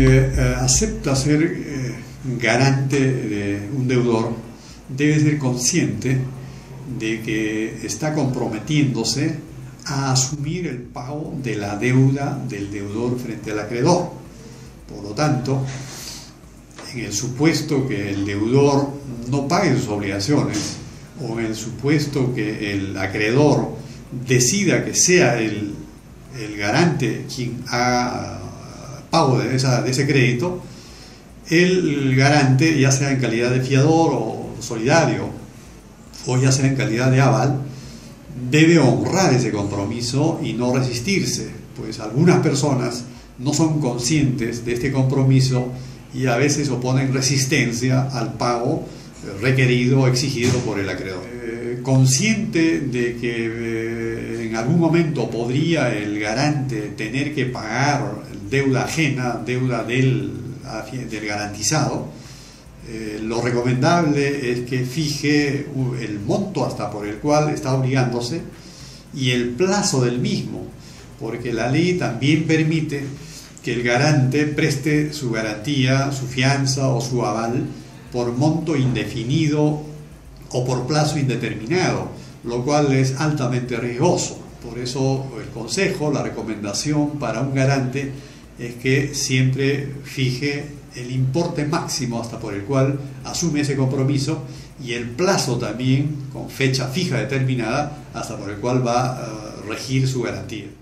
acepta ser garante de un deudor debe ser consciente de que está comprometiéndose a asumir el pago de la deuda del deudor frente al acreedor. Por lo tanto, en el supuesto que el deudor no pague sus obligaciones, o en el supuesto que el acreedor decida que sea el garante quien haga pago de ese crédito, el garante, ya sea en calidad de fiador o solidario, o ya sea en calidad de aval, debe honrar ese compromiso y no resistirse, pues algunas personas no son conscientes de este compromiso y a veces oponen resistencia al pago requerido o exigido por el acreedor. Consciente de que en algún momento podría el garante tener que pagar deuda ajena, deuda del garantizado, lo recomendable es que fije el monto hasta por el cual está obligándose y el plazo del mismo, porque la ley también permite que el garante preste su garantía, su fianza o su aval por monto indefinido o por plazo indeterminado, lo cual es altamente riesgoso. Por eso el consejo, la recomendación para un garante es que siempre fije el importe máximo hasta por el cual asume ese compromiso y el plazo también con fecha fija determinada hasta por el cual va a regir su garantía.